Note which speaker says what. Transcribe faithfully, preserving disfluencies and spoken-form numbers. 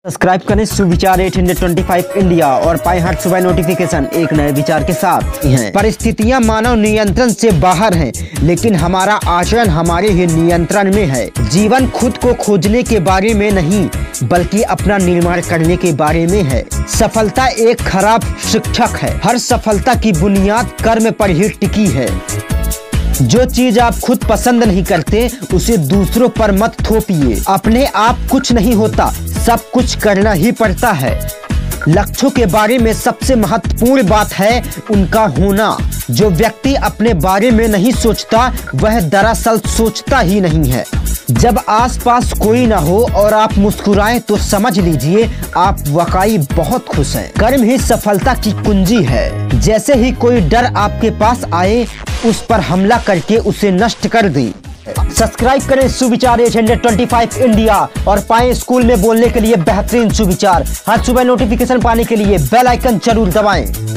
Speaker 1: Subscribe करें सुविचार आठ सौ पच्चीस इंडिया और पाएं हर सुबह नोटिफिकेशन एक नए विचार के साथ। परिस्थितियां मानव नियंत्रण से बाहर हैं, लेकिन हमारा आचरण हमारे ही नियंत्रण में है। जीवन खुद को खोजने के बारे में नहीं, बल्कि अपना निर्माण करने के बारे में है। सफलता एक खराब शिक्षक है। हर सफलता की बुनियाद कर्म पर ही टिकी है। जो चीज आप खुद पसंद नहीं करते, उसे दूसरों पर मत थोपिए। अपने आप कुछ नहीं होता, सब कुछ करना ही पड़ता है। लक्ष्यों के बारे में सबसे महत्वपूर्ण बात है उनका होना। जो व्यक्ति अपने बारे में नहीं सोचता, वह दरअसल सोचता ही नहीं है। जब आसपास कोई ना हो और आप मुस्कुराएं, तो समझ लीजिए आप वाकई बहुत खुश हैं। कर्म ही सफलता की कुंजी है। जैसे ही कोई डर आपके पास आए, उस पर हमला करके उसे नष्ट कर दें। सब्सक्राइब करें सुविचार आठ सौ पच्चीस इंडिया और पाएं स्कूल में बोलने के लिए बेहतरीन सुविचार। हर सुबह नोटिफिकेशन पाने के लिए बेल आइकन जरूर दबाएं।